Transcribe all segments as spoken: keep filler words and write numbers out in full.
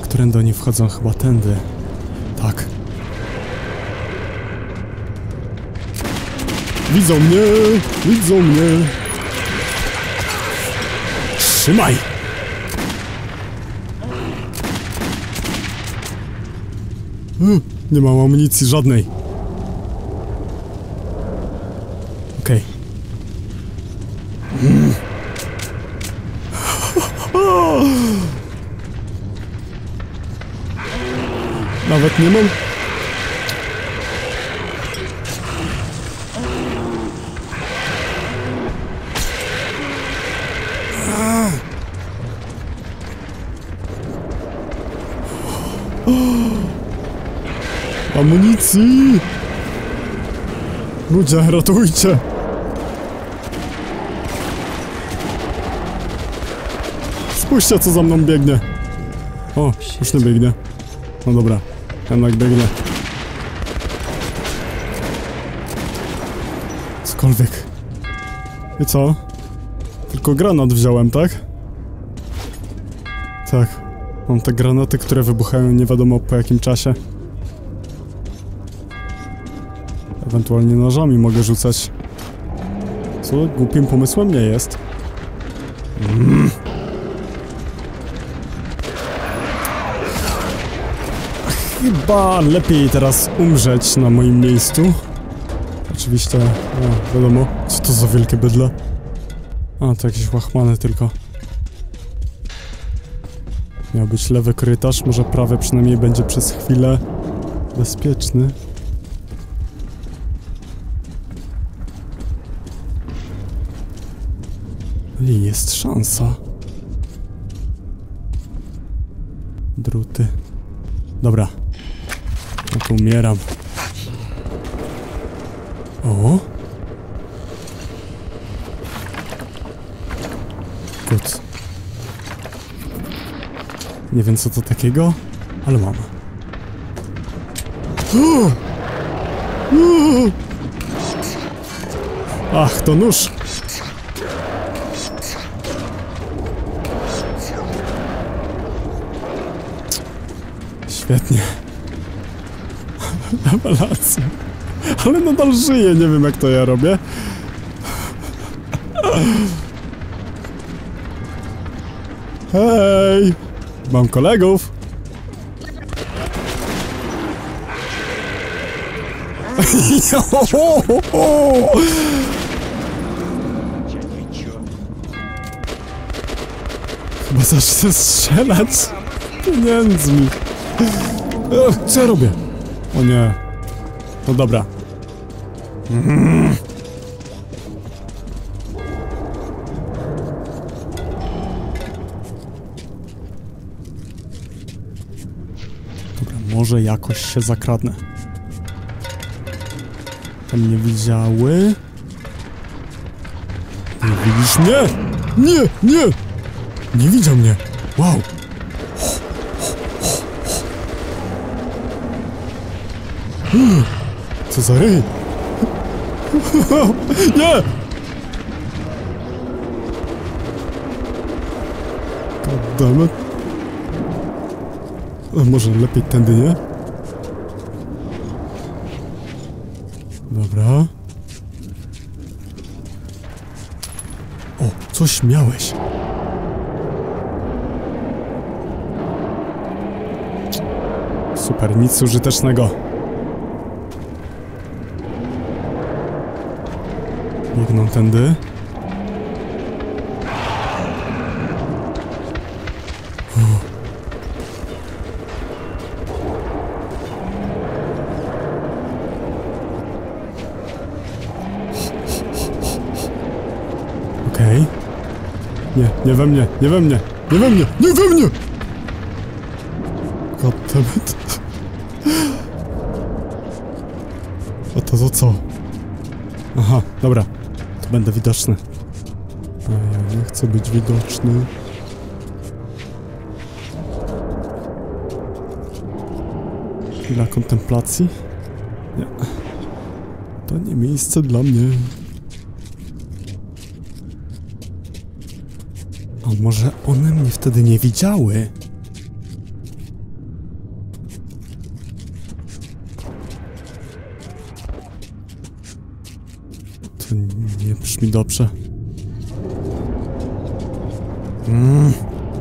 Którędy oni wchodzą? Chyba tędy. Tak. Widzą mnie! Widzą mnie! Trzymaj! Uh, nie mam amunicji żadnej. Okej. Okay. Mm. Nawet nie mam. Amunicji! Ludzie, ratujcie! Spójrzcie, co za mną biegnie. O, już nie biegnie. No dobra, jednak biegnie. Cokolwiek. I co? Tylko granat wziąłem, tak? Tak. Mam te granaty, które wybuchają nie wiadomo po jakim czasie. Ewentualnie nożami mogę rzucać. Co głupim pomysłem nie jest. Mm. Chyba lepiej teraz umrzeć na moim miejscu. Oczywiście, no, wiadomo. Co to za wielkie bydle? A, to jakieś łachmany tylko. Miał być lewy korytarz, może prawy przynajmniej będzie przez chwilę bezpieczny. I jest szansa. Druty. Dobra. No to umieram. O! Gut. Nie wiem co to takiego, ale mam. Ach, to nóż! Świetnie. Rewelacja. Ale nadal żyję, nie wiem jak to ja robię. Hej! Mam kolegów! Chyba zacznę strzelać pieniędzmi. Ech, co ja robię? O nie. No dobra. Mm. Dobra, może jakoś się zakradnę. Tam mnie widziały. Nie widzisz mnie? Nie, nie! Nie widział mnie. Wow. Co za ryj? Nie! Goddammit. A może lepiej tędy, nie? Dobra. O, coś miałeś. Super, nic użytecznego. Biegną tędy. Okej. Okay. Nie, nie we mnie, nie we mnie, nie we mnie, nie we mnie! Goddammit. A to to co? Aha, dobra. To będę widoczny. A ja nie chcę być widoczny. Chwila kontemplacji? Nie. To nie miejsce dla mnie. A może one mnie wtedy nie widziały? To nie brzmi dobrze. Mm.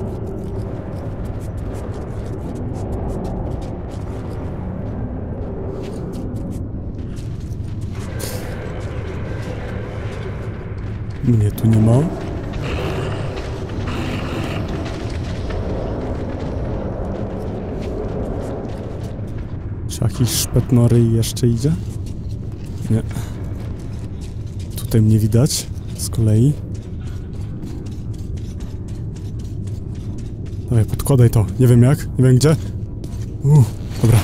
Mnie tu nie ma. Czy jakiś szpetnory jeszcze idzie? Nie. Tutaj mnie widać z kolei. Dawaj, podkładaj to. Nie wiem jak, nie wiem gdzie. Uuu, dobra.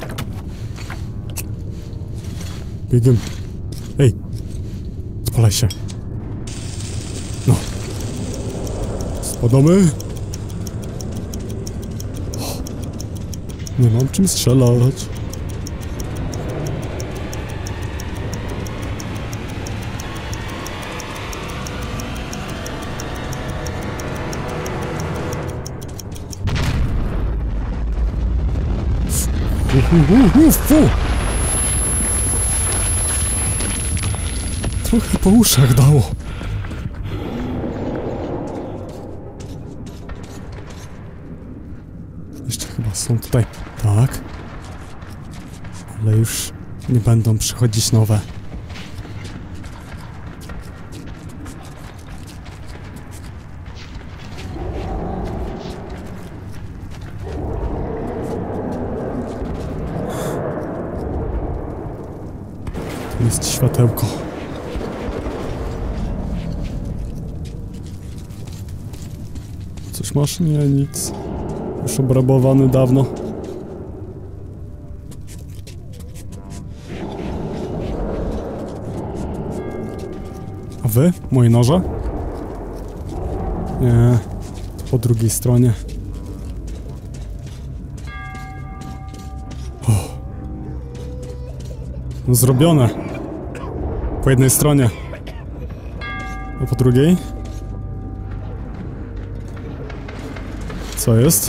Biegiem. Ej! Spalaj się. No. Spadamy. O, nie mam czym strzelać. Fu. Trochę po uszach dało. Jeszcze chyba są tutaj. Tak. Ale już nie będą przychodzić nowe. Tu jest światełko. Coś masz? Nie, nic. Już obrabowany dawno. A wy? Moje noże? Nie. To po drugiej stronie. O. No zrobione. Po jednej stronie. A po drugiej? Co jest?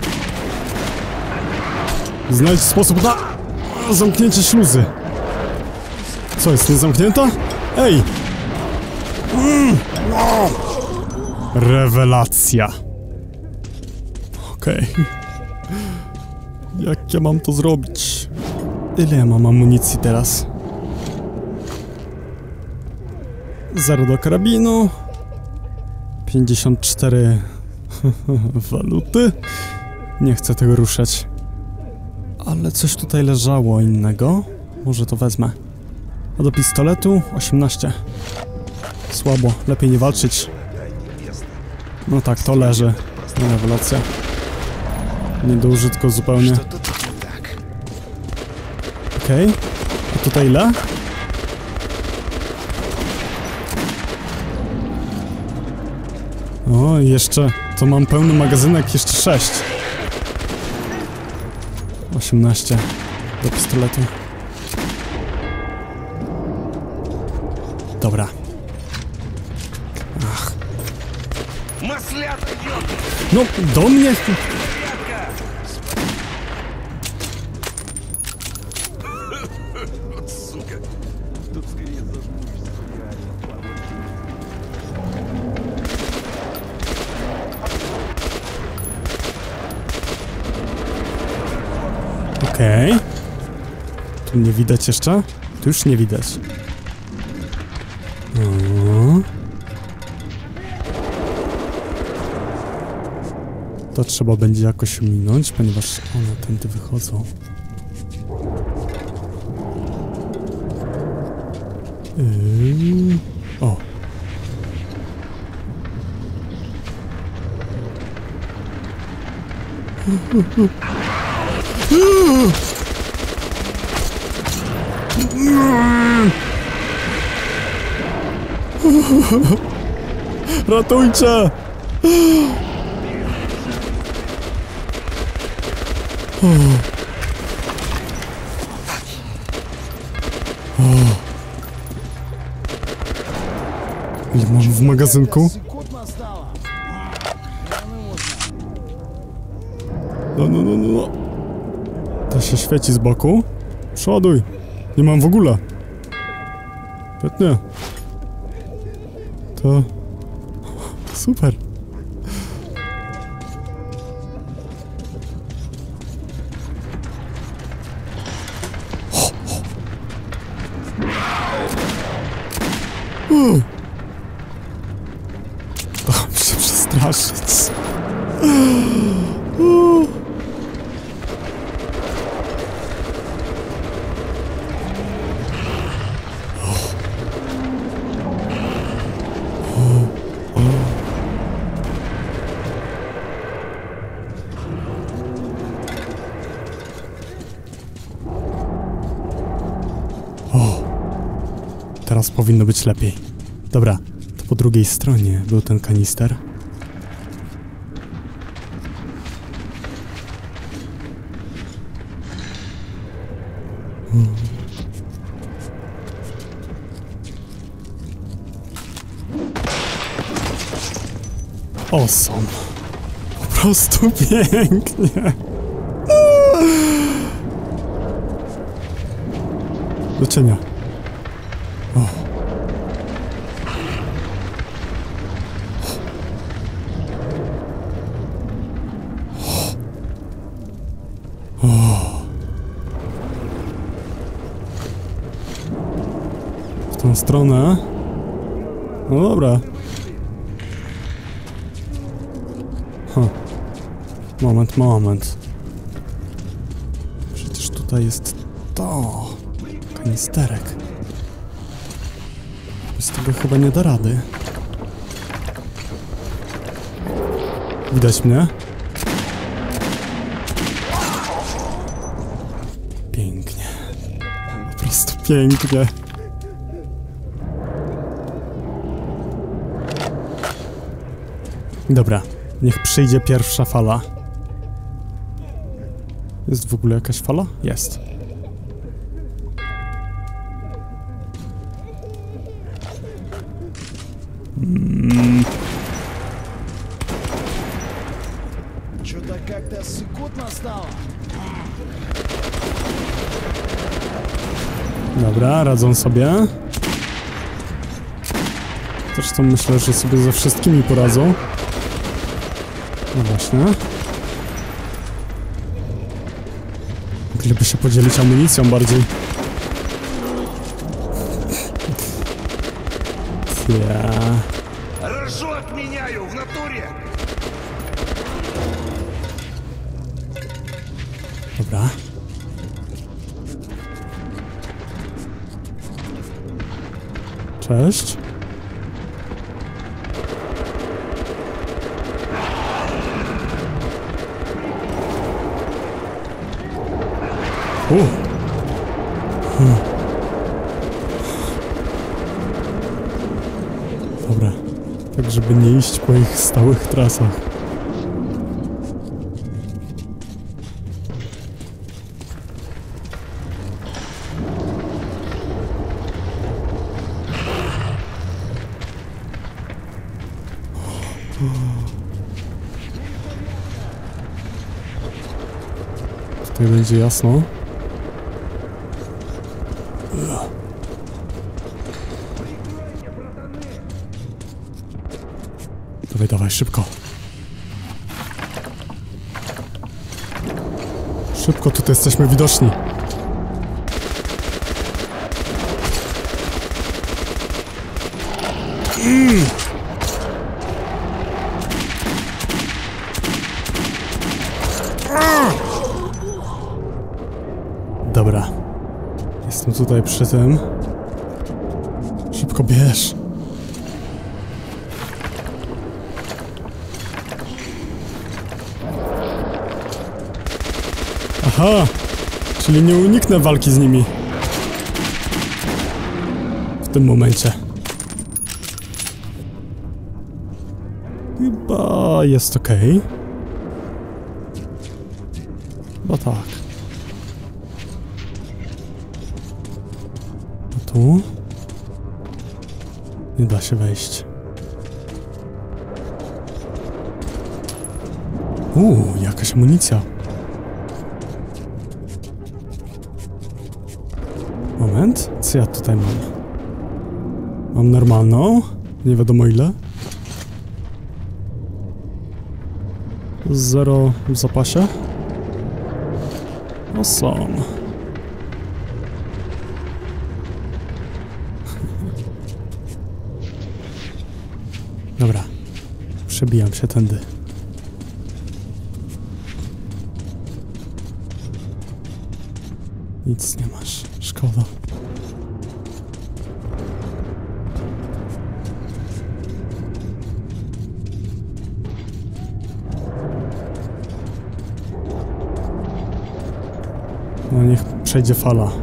Znajdź sposób na zamknięcie śluzy. Co jest, nie zamknięta? Ej! Mm, no. Rewelacja. Okej. Okay. Jak ja mam to zrobić? Ile ja mam amunicji teraz? Zero do karabinu. pięćdziesiąt cztery waluty. Nie chcę tego ruszać. Ale coś tutaj leżało innego. Może to wezmę. A do pistoletu osiemnaście. Słabo, lepiej nie walczyć. No tak, to leży. Rewelacja. Nie do użytku zupełnie. Okej. Okay. A tutaj ile? O, jeszcze... To mam pełny magazynek, jeszcze sześć. osiemnaście do pistoletu. Dobra. Ach. No, do mnie... Okej. Okay. Tu nie widać jeszcze? Tu już nie widać. O. To trzeba będzie jakoś minąć, ponieważ one tędy wychodzą. Yy. O. Ratujcie! O. O. Ile mam w magazynku? No, no, no, no. To się świeci z boku. Przoduj. Nie mam w ogóle. Świetnie. To... super. Uh. Dałem się przestraszyć. Uh. Teraz powinno być lepiej. Dobra, to po drugiej stronie był ten kanister. Hmm. Awesome. Po prostu pięknie. Do cienia. O. O. W tą stronę. No dobra. Huh. Moment, moment. Przecież tutaj jest to. Kanisterek. Bez tego chyba nie da rady. Widać mnie? Pięknie. Po prostu pięknie. Dobra, niech przyjdzie pierwsza fala. Jest w ogóle jakaś fala? Jest. Mm. Dobra, radzą sobie. Zresztą myślę, że sobie ze wszystkimi poradzą. No właśnie. Mogliby się podzielić amunicją bardziej. Ja. Dobra. Cześć. U. Hmm. Dobra. Tak, żeby nie iść po ich stałych trasach. Tutaj będzie jasno. Dawaj, dawaj, szybko. Szybko, tutaj jesteśmy widoczni. Mm. Dobra. Jestem tutaj przy tym. Szybko bierz. Aha! Czyli nie uniknę walki z nimi. W tym momencie. Chyba jest okej. Chyba tak. A tu? Nie da się wejść. Uuu, jakaś amunicja. Moment, co ja tutaj mam? Mam normalną. Nie wiadomo ile. Zero w zapasie. Awesome. Dobra. Przebijam się tędy. Nic nie masz. Szkoda. No niech przejdzie fala.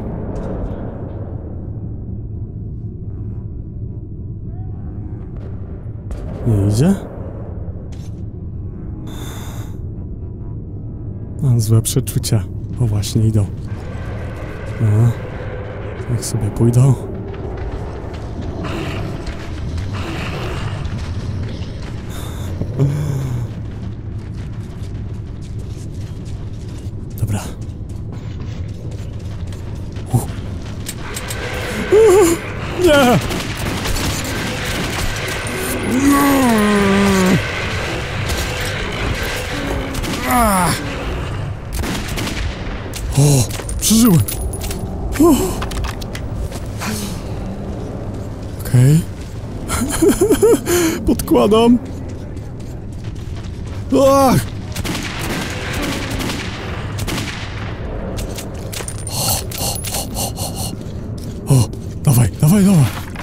Nie idzie? Mam złe przeczucia. O właśnie, idą. No. Niech sobie pójdą. Dobra. Uh. Uh, nie! Ah. O, przeżyłem. Okej. Okay. Podkładam. Ach. O, dawaj, dawaj, dawaj.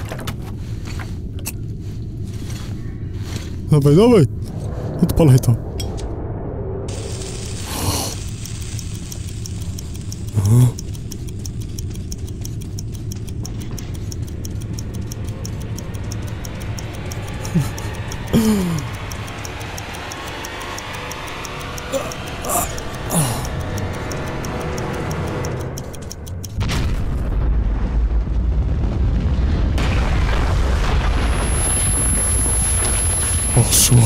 Dawaj, dawaj. Odpalaj to. Aha. Poszło.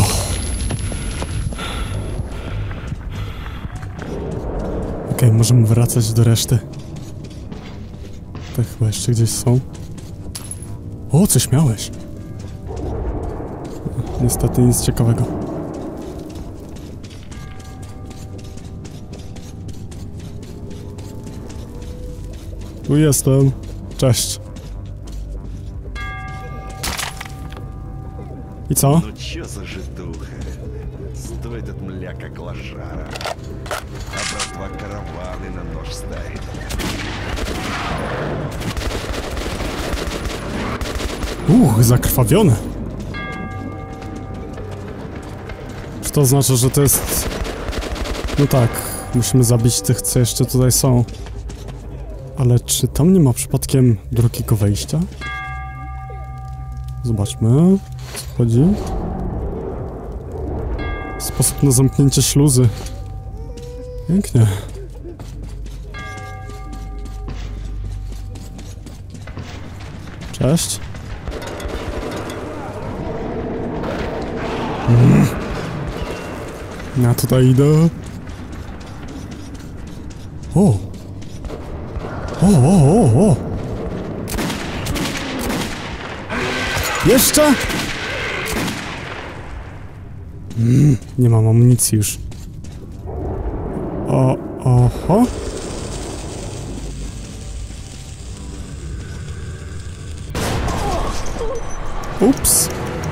Okej, okay, możemy wracać do reszty. Tak chyba jeszcze gdzieś są. O, coś miałeś. Niestety nic ciekawego. Tu jestem. Cześć. I co? Ну чё за житуха? Стоит этот мля как лошара. А братва караваны на нож ставит. Uch, zakrwawione. Czy to znaczy, że to jest... No tak, musimy zabić tych, co jeszcze tutaj są. Ale czy tam nie ma przypadkiem drugiego wejścia? Zobaczmy, co chodzi. Sposób na zamknięcie śluzy. Pięknie. Cześć. Mm. Ja tutaj idę. O! O, o, o, o! Jeszcze? Mm, nie mam amunicji już. O, oho. Ups.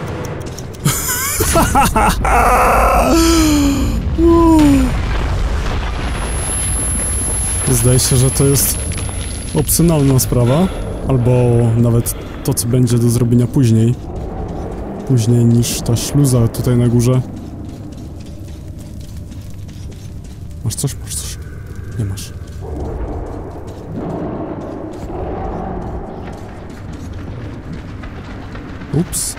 Zdaje się, że to jest opcjonalna sprawa, albo nawet to, co będzie do zrobienia później. Później niż ta śluza tutaj na górze. Masz coś? Masz coś? Nie masz. Ups.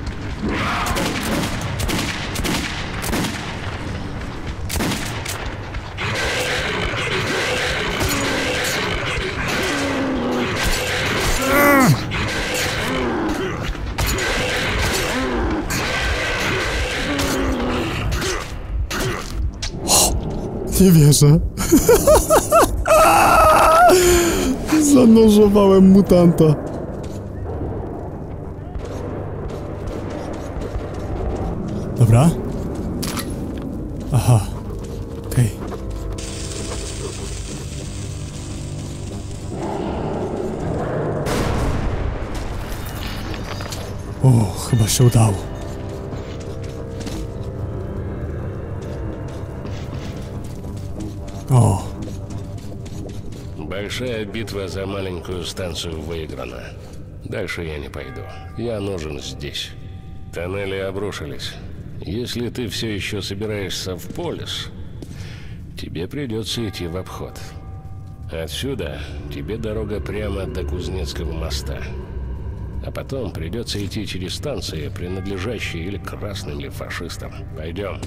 Nie wierzę. Zanożowałem mutanta. Dobra. Aha. Okej. Okay. O, chyba się udało. О. Большая битва за маленькую станцию выиграна. Дальше я не пойду. Я нужен здесь. Тоннели обрушились. Если ты все еще собираешься в Полис, тебе придется идти в обход. Отсюда тебе дорога прямо до Кузнецкого моста. А потом придется идти через станции, принадлежащие или красным, или фашистам. Пойдем.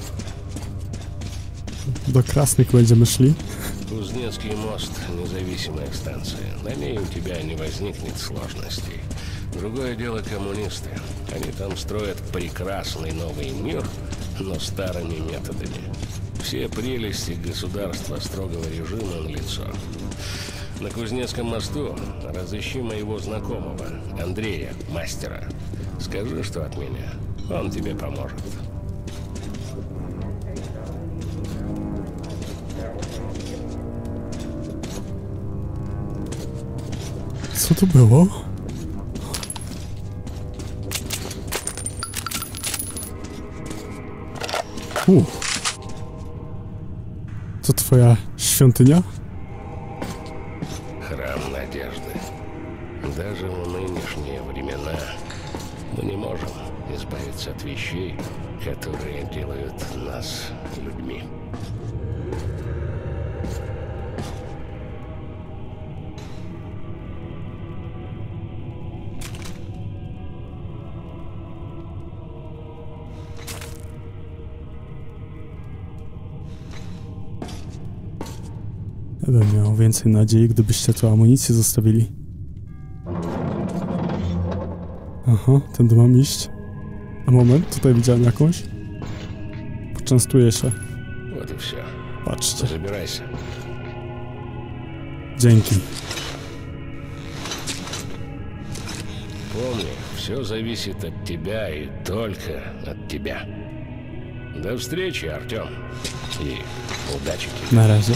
До красных będziemy szli. Кузнецкий мост – независимая станция. На ней у тебя не возникнет сложностей. Другое дело коммунисты. Они там строят прекрасный новый мир, но старыми методами. Все прелести государства строгого режима налицо. На Кузнецком мосту разыщи моего знакомого, Андрея, мастера. Скажи, что от меня. Он тебе поможет. Co to było? U. To twoja świątynia? Храм надежды. Даже в нынешние времена мы не можем избавиться от вещей, которые делают нас людьми. Ja bym miał więcej nadziei, gdybyście tu amunicję zostawili. Aha, tędy mam iść. A moment, tutaj widziałem jakąś. Poczęstuję się. Вот и все. Patrzcie. Забирайся. Dzięki. Помни, все зависит от тебя и только от тебя. До встречи, Артем. И удачи тебе. Na razie.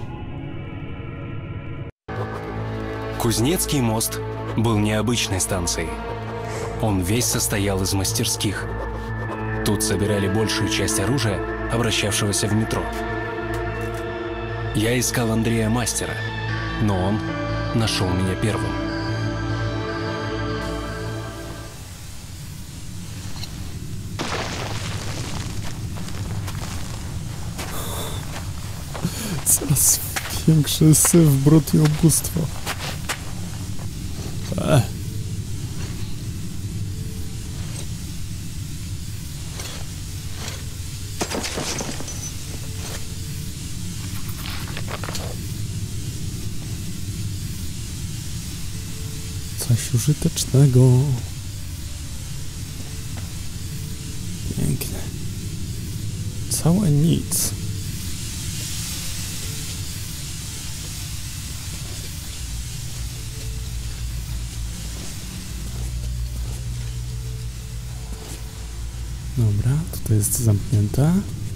Кузнецкий мост был необычной станцией. Он весь состоял из мастерских. Тут собирали большую часть оружия, обращавшегося в метро. Я искал Андрея Мастера, но он нашел меня первым. Coraz większy syf, brud i ubóstwo. Ech. Coś użytecznego. Pięknie. Całe nic. Dobra, tutaj jest zamknięte.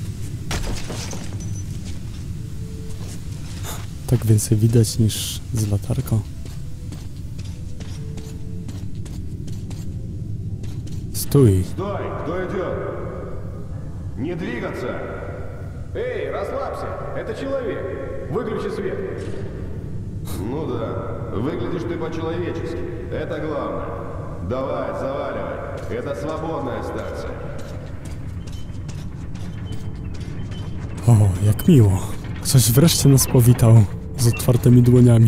Tak więcej widać niż z latarką. Stój. Стой! Кто идет? Не двигаться! Эй, расслабься! Это человек! Выключи свет! Ну да, выглядишь ты по-человечески. Это главное. Давай, заваливай. Это свободная станция. O, jak miło. Ktoś wreszcie nas powitał z otwartymi dłoniami.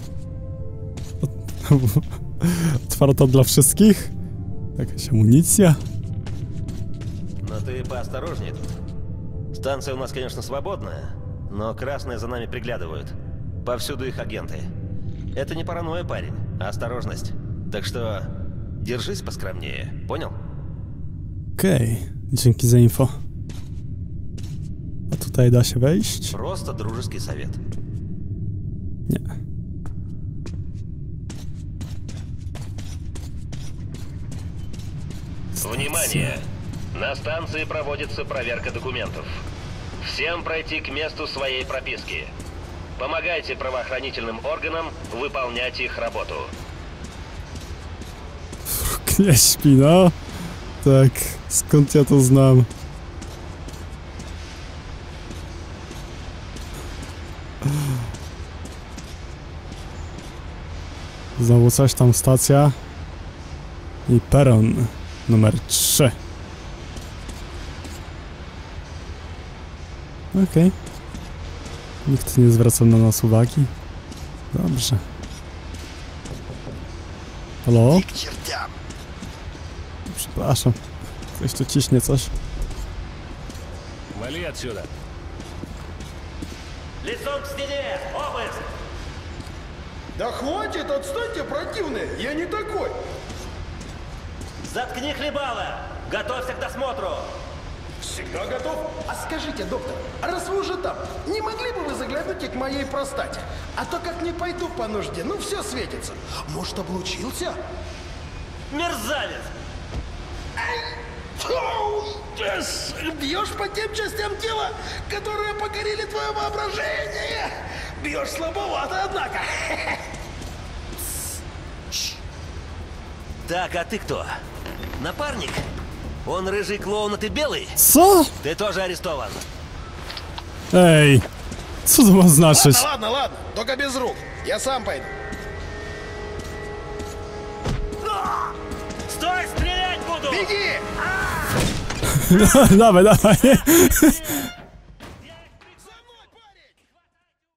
Otwarta dla wszystkich? Jakaś amunicja? Но ты поосторожнее тут. Станция у нас, конечно, свободная, но красные за нами приглядывают. Повсюду их агенты. Это не паранойя, парень, а осторожность. Так что держись поскромнее, понял? Okej, okay. Dzięki za info. A tutaj da się wejść? Просто дружеский совет. Nie. Внимание! На станции проводится проверка документов. Всем пройти к месту своей прописки. Помогайте правоохранительным органам выполнять их работу. Knieś śpi, no. Tak, skąd ja to znam? Znowu coś tam, stacja. I peron numer trzy. Okej. Okay. Nikt nie zwraca na nas uwagi. Dobrze. Halo? Przepraszam. Ktoś tu ciśnie coś. Вали отсюда. Лицом к стене! Обыск! Да хватит, отстаньте, противные! Я не такой! Заткни хлебало! Готовься к досмотру! Всегда готов. А скажите, доктор, раз вы уже там, не могли бы вы заглянуть и к моей простате? А то как не пойду по нужде, ну все светится. Может, облучился? Мерзавец! Бьешь по тем частям тела, которые покорили твое воображение. Бьешь слабовато, однако. Так, а ты кто? Напарник? Он рыжий клоун, а ты белый? Co? Ты тоже арестован. Ej, co to ma znaczyć? Ладно, ладно, ладно, только без рук. Я сам пойду. Стой, стрелять буду! Беги! Dawaj, dawaj.